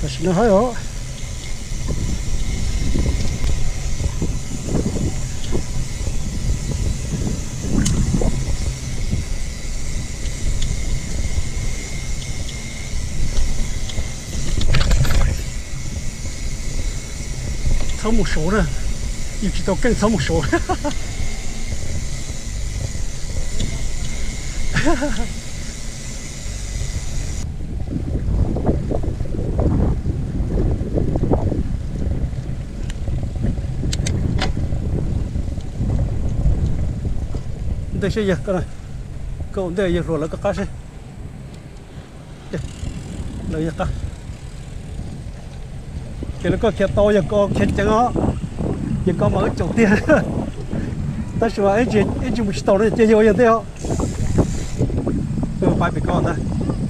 是那还有。草木熟呢，一直到跟草木熟。哈哈哈。đây sẽ gì cái này cậu đây rồi là cái sẽ đây cái cái nó có kia to giờ có kia chẳng ó giờ có mở chỗ tiền ta sửa ấy chỉ một tàu này chơi nhiều như thế không phải bị con ta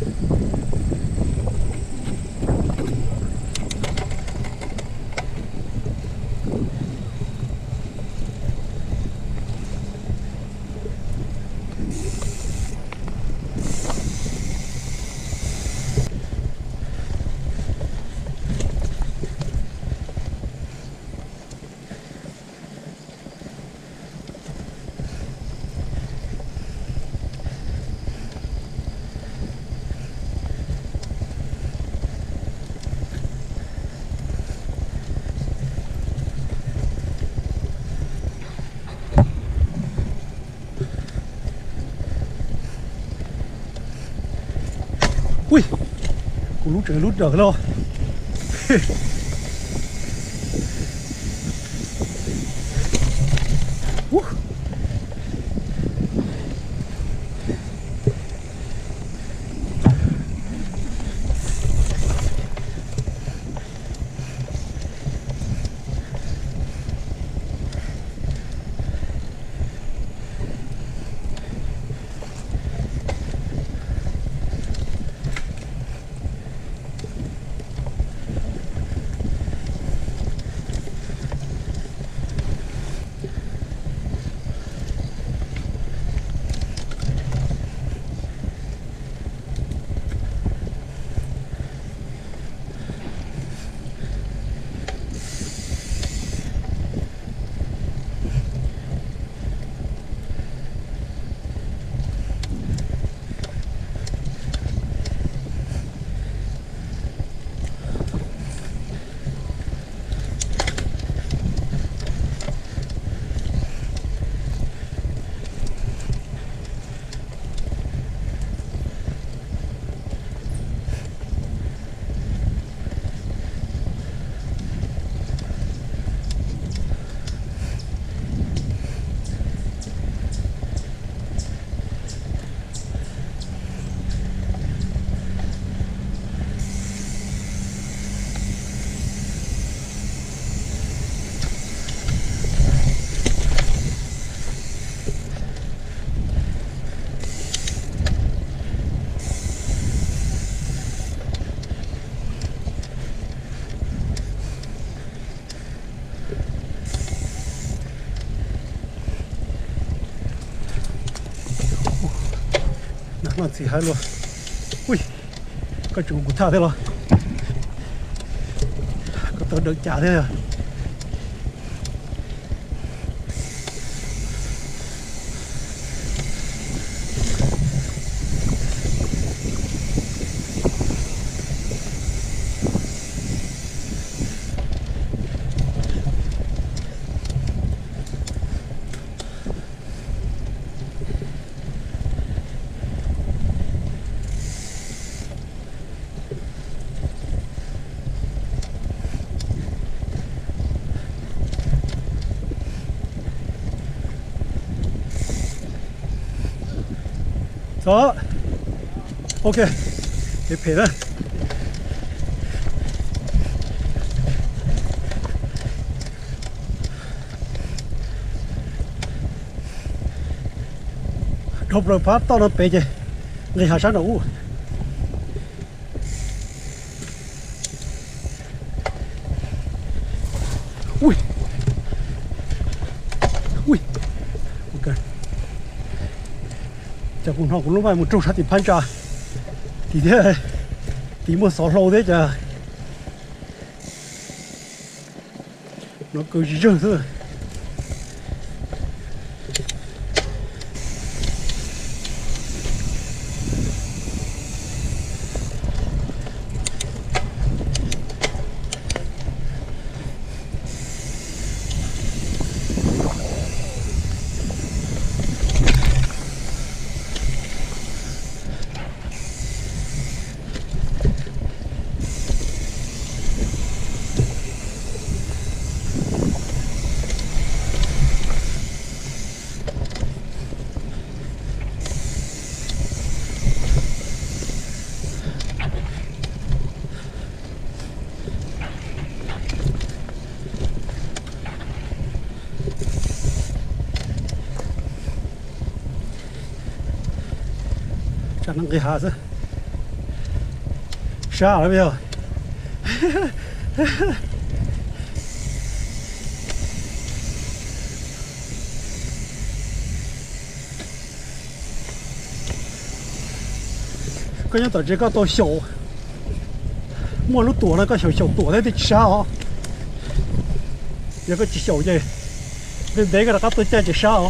ui cũng lút trời lo nó chỉ hai luôn ui cái chủ của thao thế rồi có tôi được trả thế rồi đó ok để phê đó đột rồi phát to nó phê chứ người hạ sát đủ ui ui ok chả cũng họ cũng lúc này một trâu sát thì phanh trà thì thế thì một số lâu thế chả nó cứ rừng thôi. Chắc nó cái hạt rồi, xa rồi bây giờ. cái nhà tổ chức có tổ小，莫路躲那个小躲在这啥哦，有个小的，那个他都在这啥哦。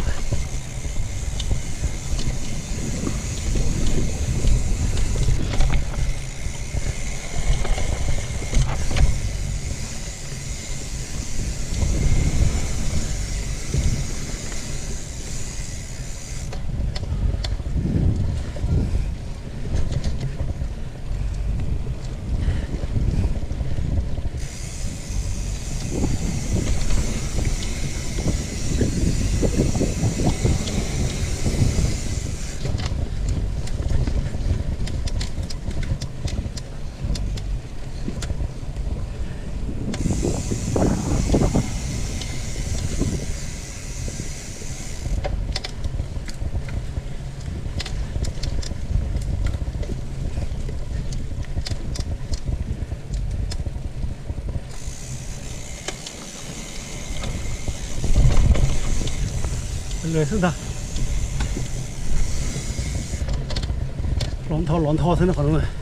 热死他！乱套，真的好容易。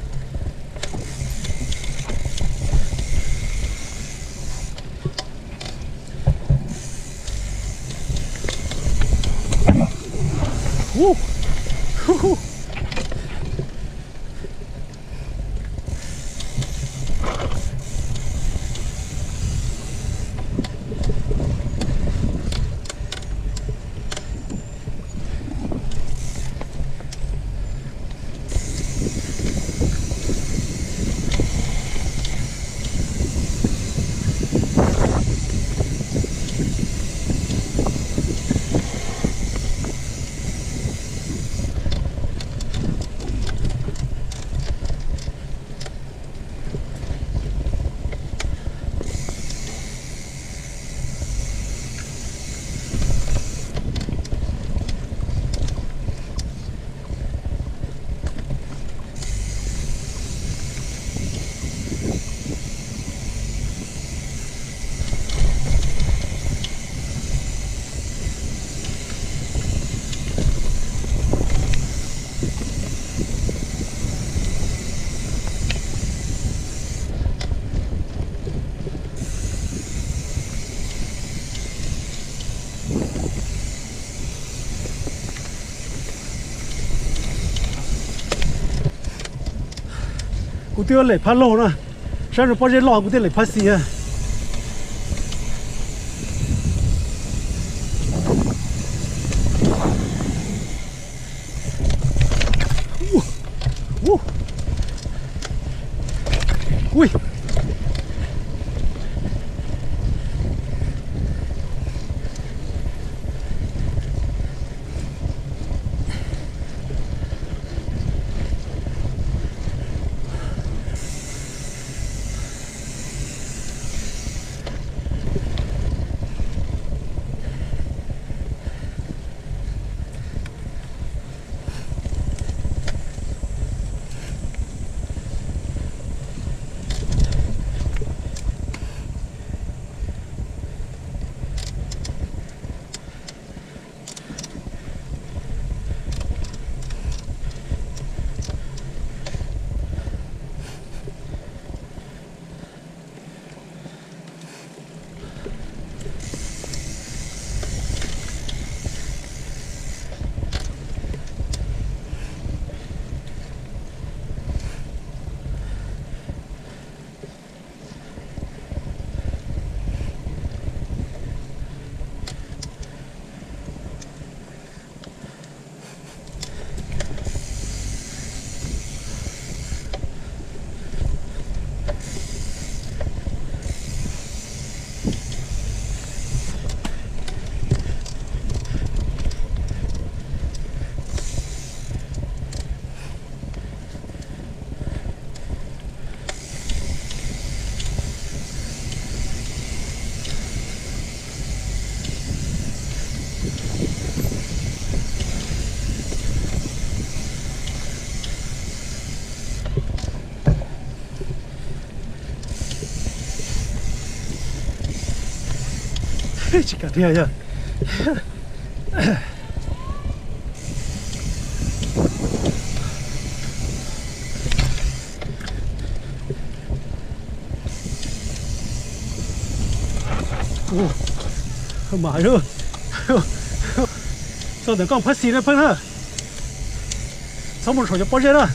呼呼！ 我都要来拍路了，上次把这拉我得来拍死啊！喂！ chỉ cả thế thôi. Mà rồi sao để con phát xì nó phân ha sao một số cho bao giờ đó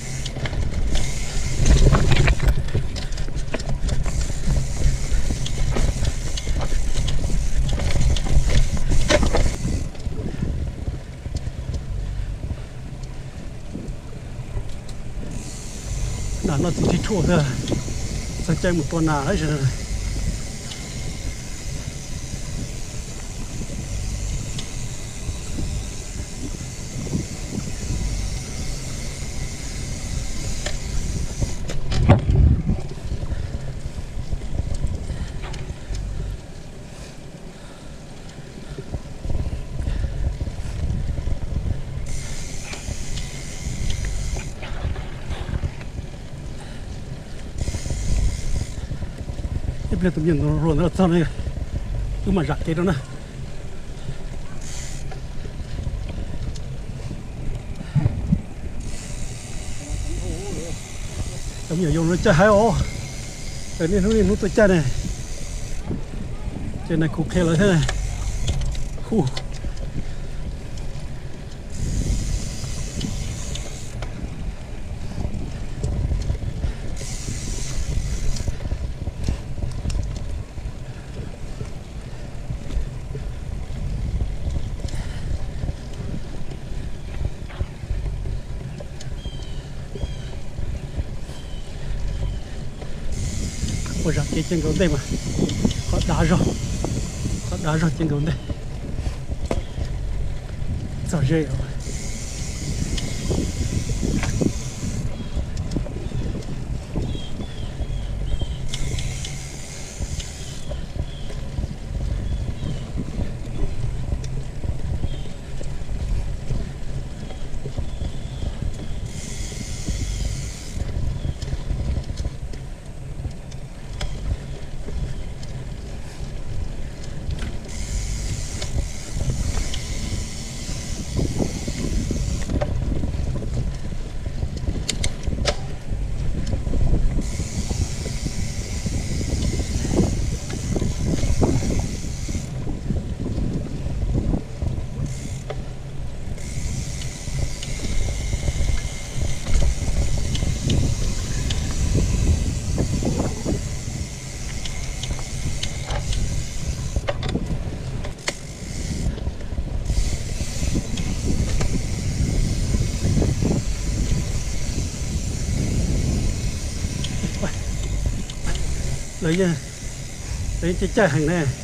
nó chỉ chua thôi sao chơi một tuần nào đấy rồi bây giờ tụi mình rồi nó sao này cứ mà rạc cái đó nè tụi mình dùng nó chơi hay ô cái này nó tôi chơi này trên này cục khe lại thế này我让给进口队嘛，好打扰进口队，早热有。lấy chơi hàng này